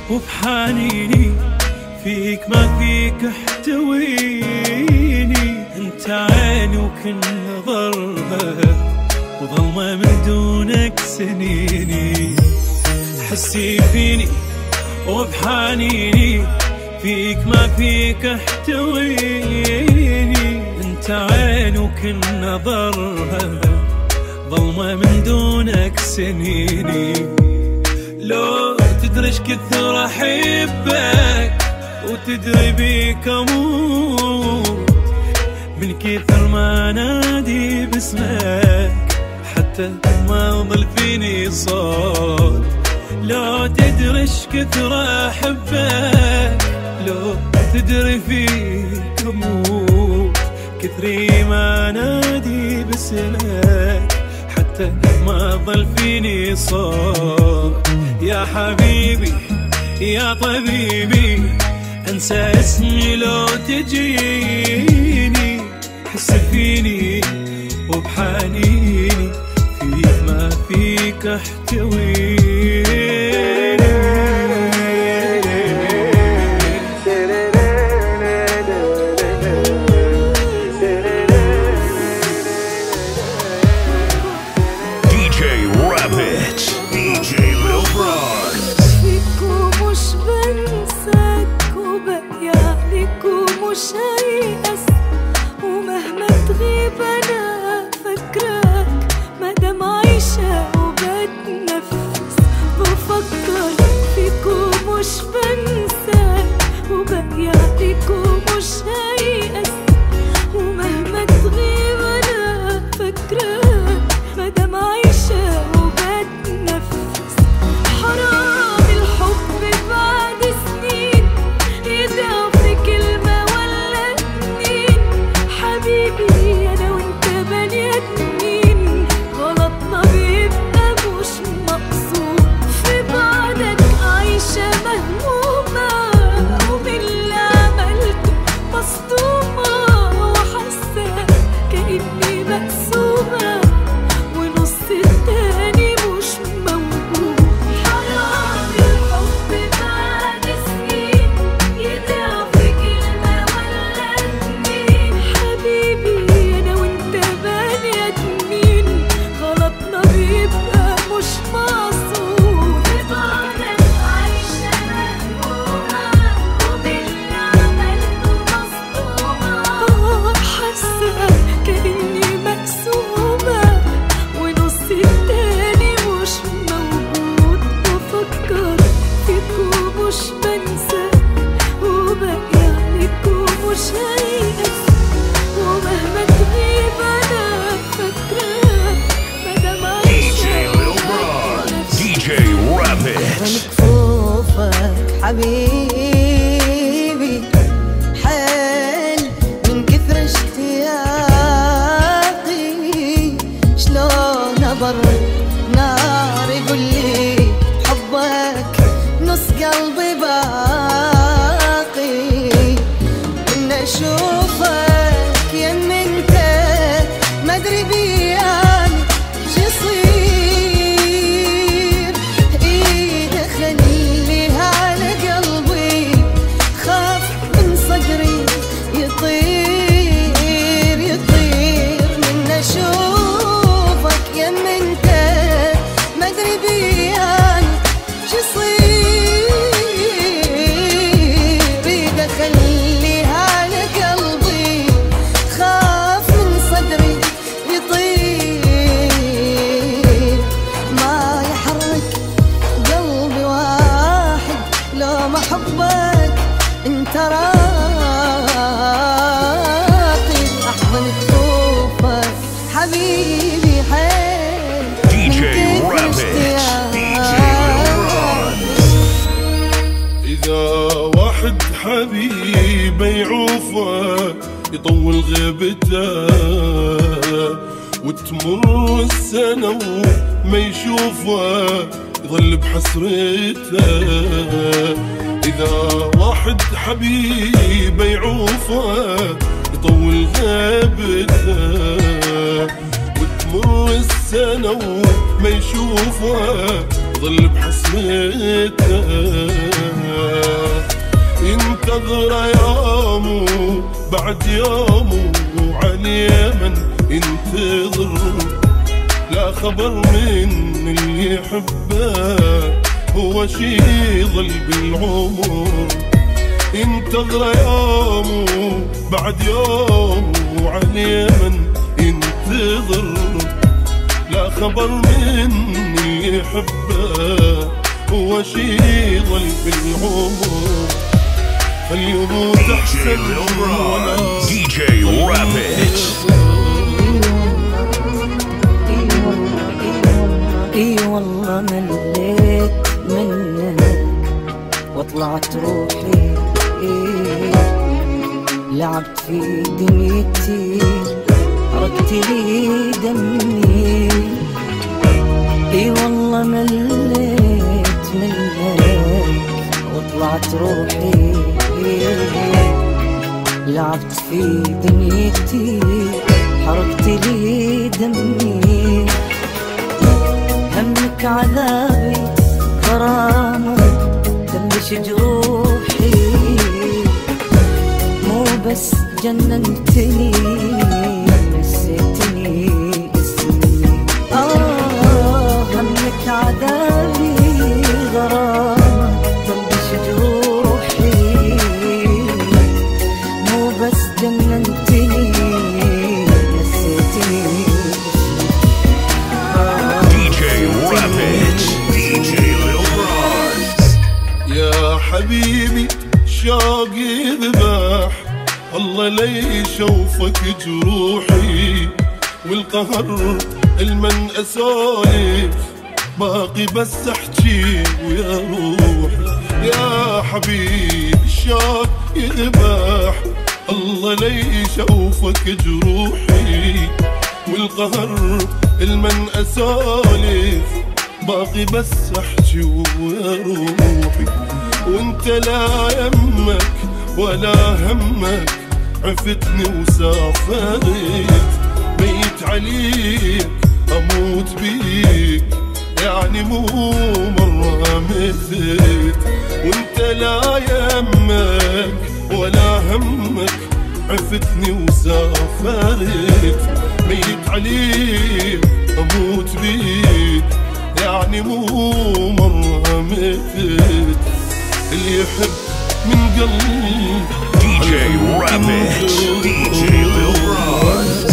وبحنيني فيك ما فيك احتويني. انت عيني وكل ضربة وظلمة من دونك سنيني. حسي فيني وبحنيني فيك ما فيك احتويني. انت عين وكل ضربة ظلمة من دونك سنيني. لو تدري ايش كثر احبك وتدري بيك اموت من كثر ما نادي باسمك حتى ما ظل فيني صوت. لو تدري ايش كثر احبك لو تدري فيك اموت كثري ما نادي باسمك حتى ما ظل فيني صوت. يا حبيبي يا طبيبي انسى اسمي لو تجيني. حس فيني وبحنيني فيك ما فيك احتويني. مش هيأس ومهما تغيب أنا فكرك مادام عايشة وبتنفس بفكر فيك ومش بنساك وباقي عليك ومش هيأس ومهما تغيب أنا فكرك مادام عايشة وبتنفس. حرام الحب بعد سنين يضيع في كلمة حبيبي أنا وأنت بني آدمين غلطنا بيبقى مش مقصود. في بعدك عايشة مهمومة وباللي عملته مصدومة وحاسة كأني مقسومة ونص التاني مش موجود. حرام الحب بعد سنين يضيع في كلمة ولا اتنين. حبيبي أنا وأنت بني آدمين غلطنا بيبقى مش مقصود. في بعدك عايشة مهمومة وباللي عملته مصدومة حاسة كأني مقسومة ونص التاني مش موجود. بفكر فيك ومش بنساك وباقي عليك ومش هيأس ومهما تغيب أنا فاكراك مادام عايشة مكفوفك حبيبي حال من كثر اشتياقي شلون أبرد نار يقولي حبك نص قلبي باقي. إن أشوفك يم انت ما أدري بيان شيصير إيد خليها على قلبي خاف من صدري يطير يطير. من أشوفك يم انت ما أدري بيان شيصير إيد خليها على قلبي خاف من صدري يطير. ما يحرك قلبي واحد لو ما حبك انت راقي. احضن كفوفك حبيبي حيل من كثر اشتياقي. إذا واحد حبيبه يعوفه يطول غيبته وتمر السنة وما يشوفه يظل بحسرته. إذا واحد حبيبه يعوفه يطول غيبته وتمر السنة وما يشوفه يظل بحسرته. انتظر يوم بعد يوم وعلى من ينتظر، لا خبر من اللي يحبه هو شي يظل بالعمر. انتظر يوم بعد يوم وعلى من ينتظر، لا خبر من اللي يحبه هو شي يظل بالعمر. فاليموت احسن ولا DJ Rabbit. اي والله مليت منك وطلعت روحي، لعبت في دنيتي حركت لي دمي. اي والله مليت منك وطلعت روحي، لعبت في دنيتي حركت لي دمي. همك عذابي غرامك دمش جروحي، مو بس جننتني نسيتني اسمي. همك عذابي غرامك دمش جروحي، مو بس جننتني نسيتني. يا حبيبي شوقي ذبح، الله لي شوفك جروحي، والقهر المن اسولف باقي بس احكي ويا روحي. يا حبيبي الشوق يذبح، الله لي شوفك جروحي، والقهر المن اسولف باقي بس احكي ويا روحي. وانت لا يمك ولا همك عفتني وسافرت، ميت عليك اموت بيك يعني مو مرة متت. وانت لا يمك ولا همك عفتني وسافرت، ميت عليك اموت بيك يعني مو مرة متت. اللي يحب من قلب DJ Rabbit. DJ Lil Ron.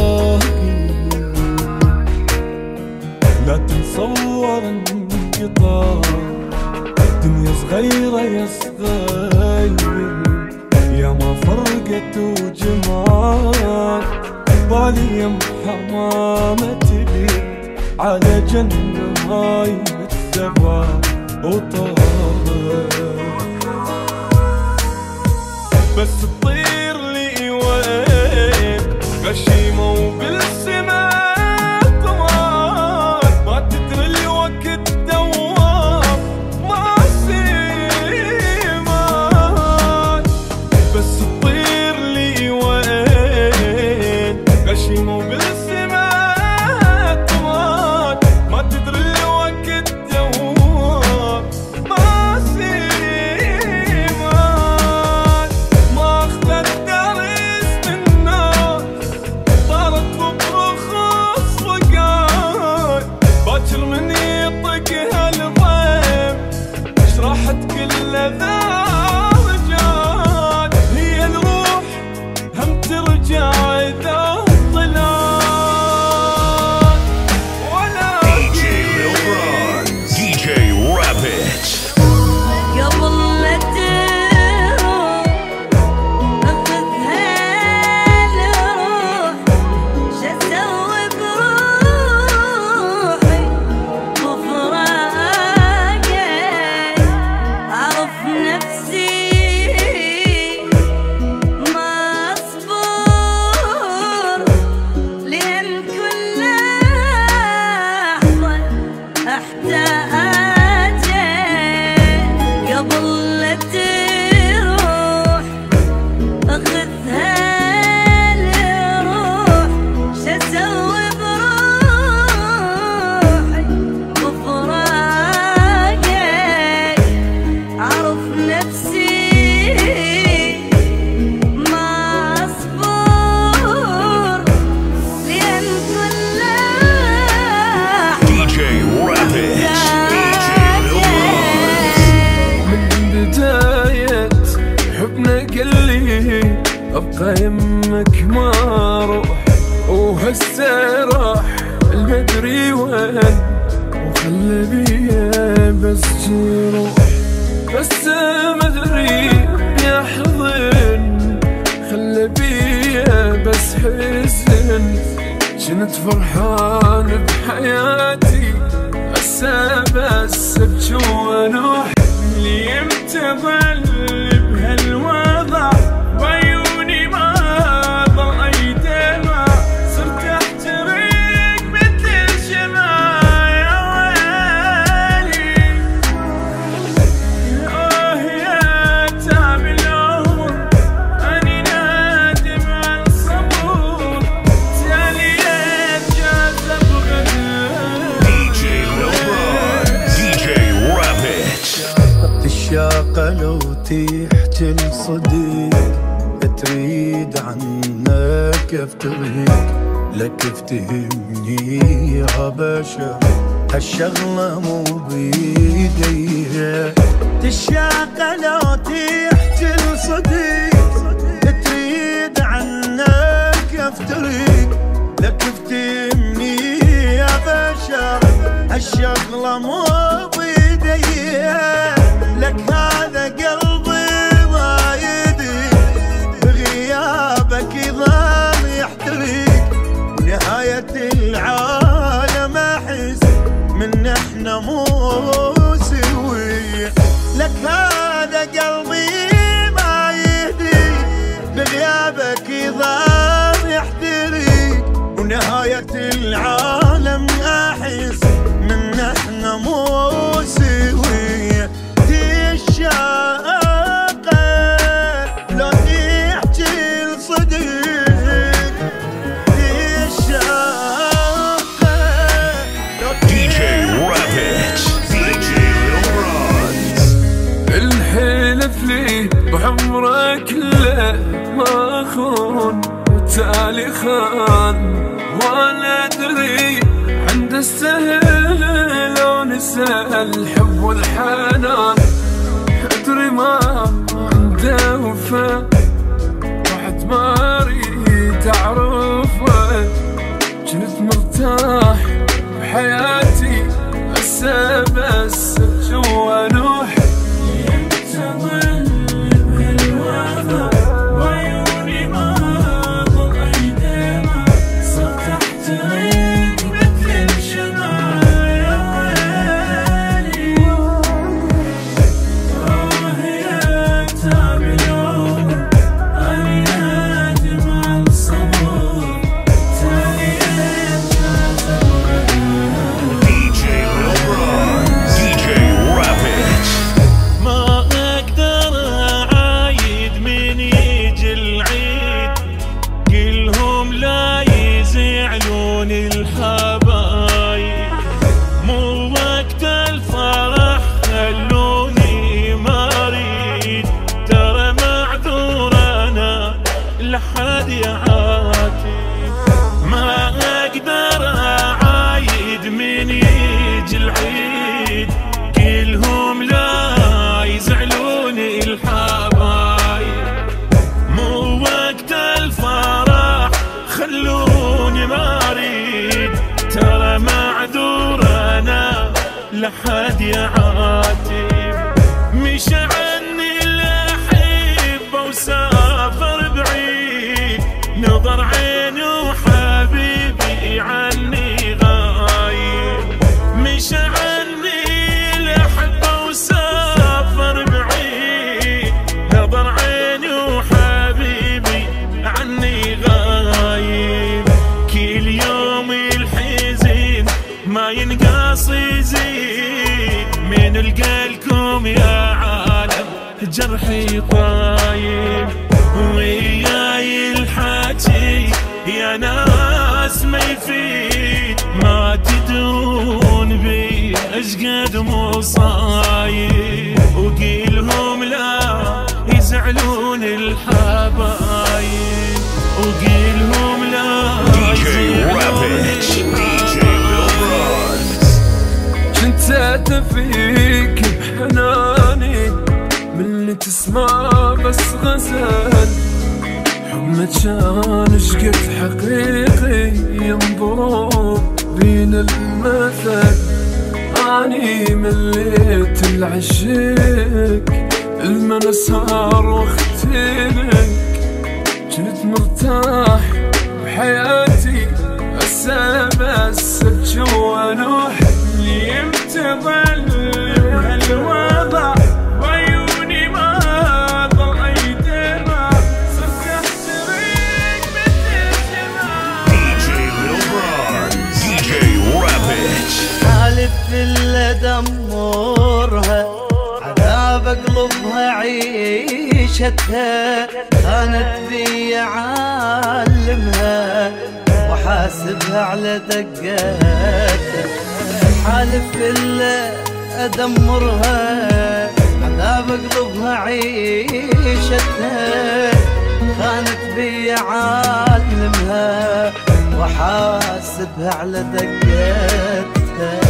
لا تتصور انقطاع الدنيا صغيرة يا صغير، يا ما فرقت وجمعت بالي يم حمامة تبيت على جنة هاي متسبع وطار، بس تطير لي وين غشيمة وبالسماء طوال، ما تدري الوقت دوام ما سيمان. بس تطير لي وين غشيمة وبالسماء طوال، ما تدري الوقت دوام ما سيمان. ما اخذت درس من الناس صارت يمك ما اروح وهسه راح المدري وين وخلى بيا بس جروح هسه مدري يحضن خلى بيا بس حزن كنت فرحان بحياتي هسه بس ابجي وانوح ليمتى ظل بهالوضع وعيوني ما ضل دمع صرت احترق مثل الشمع يا ويلي يا تعب العمر اني نادم على الصبور تالي اتجاذب غدر DJ Lil Ron, DJ Ravage. الشاقة لو تحكي لصديق تريد عنك افتريك لك افتهمني يا بشر هالشغلة مو بيدي الشاقة لو تحكي لصديق تريد عنك افتريك لك افتهمني يا بشر هالشغلة مو بيدي لك هذا قلبي ما يدري بغيابك يظل يحترق ونهاية العالم احس من احنا مو سوي لك هذا قلبي ما يدري بغيابك يظل يحترق ونهاية العالم احس من احنا مو سوي الشاقة لو تحكي لصديق الشاقة لو DJ Ravage, DJ Lil Ron. الحلف لي بعمرك لا ما اخون وتالي خان وانا ادري عند السهل لو نسى الحب والحنان ادري ما عنده وفا واحد ما اريد اعرفه كنت مرتاح بحياتي هسه بس جوا نوح وعيوني ما ضل دمع صرت احترق مثل الشمع يا ويلي يا تعب العمر اني نادم على الصبور تالي DJ Lil Ron, DJ Ravage. ما اقدر اعايد من يجي العيد كلهم لا يزعلون الحبايب مو وقت الفرح خلوني ما اريد ترى معذور انا لحد يعاتب ما اقدر اعايد من يجي العيد كلهم لا يزعلون الحبايب مو وقت الفرح خلوني ما اريد ترى معذور انا لحد يعاتب مش عني الاحبه وسافر بعيد نظر عيني وحبيبي عني غايب مش عني الاحبه وسافر بعيد نظر عيني وحبيبي عني غايب كل يوم الحزين ما ينقص يزيد من القلكم يا عالم جرحي طايب وياي الحكي يا ناس ما يفيد ما تدرون بي اشقد مصايب وقيلهم لا يزعلون الحبايب وقيلهم لا DJ Ravage, DJ Lil Ron. كنت اتفيك بحناني من اللي تسمع بس غزل مجان شقد حقيقي ينظروا بين المثل. اني مليت العشق المنسار واختلك، كنت مرتاح بحياتي هسه بس بجوان وحدي يمتظل بهالوضع وعيوني ما ضل اي دمع صرت احترق مثل الجمال. DJ Lil Bronze, DJ Ravage. حالف اللي دمرها عذاب قلبها عيشتها، كانت بي عالمها وحاسبها على دقاتها. حالف اللي ادمرها عذاب قلبها عيشتها، كانت بي عالمها وحاسبها على دقاتها.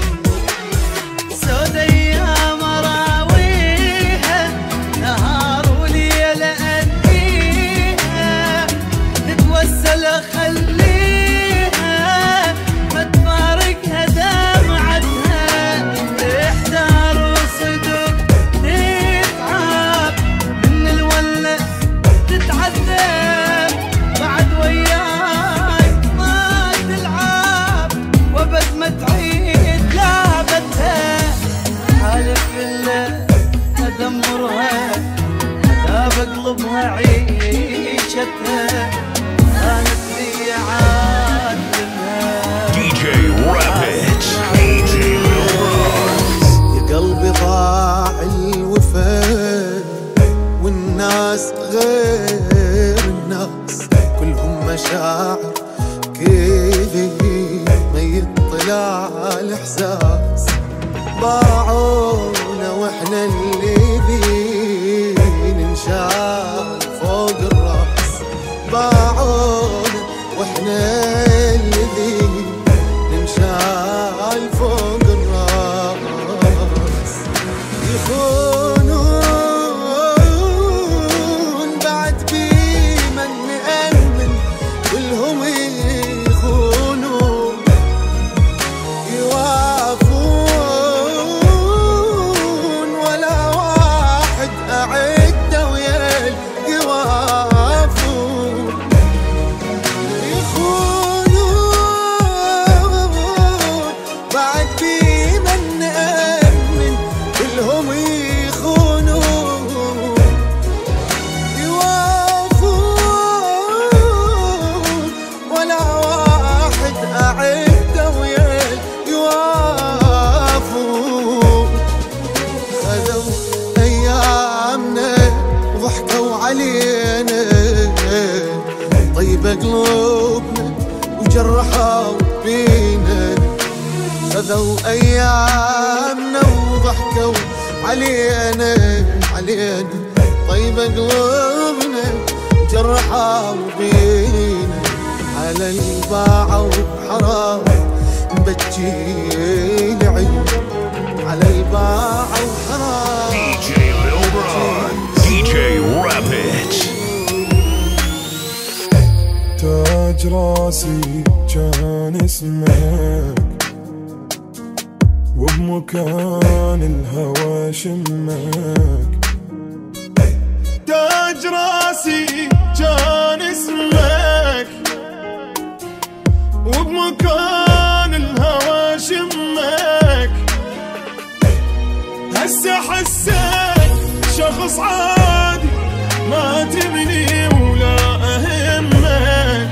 سود ايام اراويها نهار وليل انيها، تتوسل اخليها ما تفارقها دمعتها، تحتار وصدق تتعب من الولة تتعذب بعد وياك ما تلعب وبد ما تعيد لعبتها. حالف اللي ادمرها عذاب قلبها عيشتها، كانت بي عالمها. DJ Ravage, DJ Lil Bronze. يا قلبي ضاع الوفا والناس غير الناس، كلهم مشاعر كذي ما يطلع الاحساس. باعونا واحنا اللي بين نشال فوق الراس، باعونا واحنا اللي بين نشال فوق الراس. يخونون بعد بيما نأمن، كلهم يخونون يوافون ولا واحد أعده ويا يوافون. يخونون بعد بيما نأمن، كلهم يخونون يوافون ولا واحد أعده ويا يوافون. خذوا أيامنا وضحكوا علينا، طيبة قلوبنا وجرحوا بينا. خذوا أيامنا وضحكوا علينا طيبة قلوبنا وجرحوا بينا. على الباعة وحرام بتجي العيون، على الباعة وحرام. DJ Lil Bronze, DJ Ravage. تاج راسي كان اسمك، وبمكان الهوى شمك. تاج راسي كان اسمك، وبمكان الهوى شمك. هسه حسيت شخص عادي ما تبني ولا أهمك.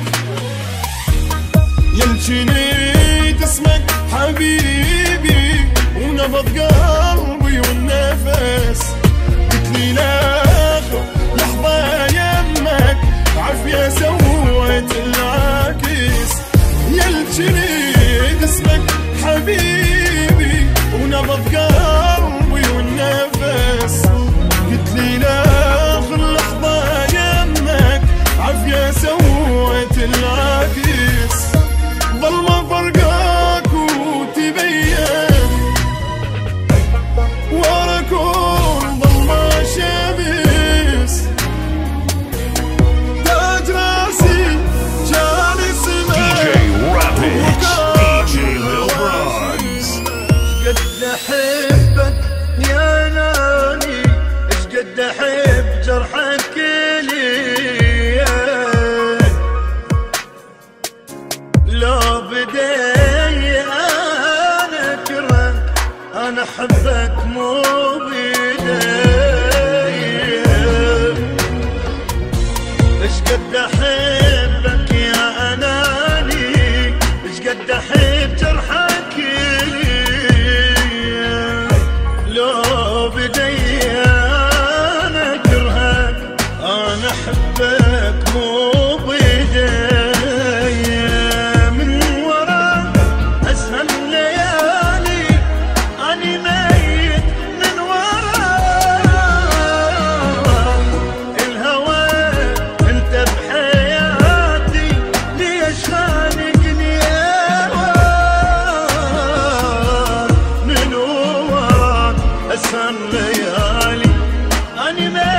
يمكنني اسمك حبيبي ونبض قلبي والنفس، قلتلي لاخر لحظة يمك عافية سويت العكس. يلجني اسمك حبيبي ونبض قلبي والنفس، قلتلي لاخر لحظة يمك عافية سويت العكس. ظل ما فرقاك وتبين قد احب جرحك لي لو بدي انا اكرهك انا احبك مو بدي ايش قد احبك يا اناني ايش قد احب جرحك لي لو بدي انا اكرهك انا احبك مو بدي من ورا اسهل ليالي اني ميت من ورا الهوى انت بحياتي ليش خانقني من ورا اسهل ليالي اني ميت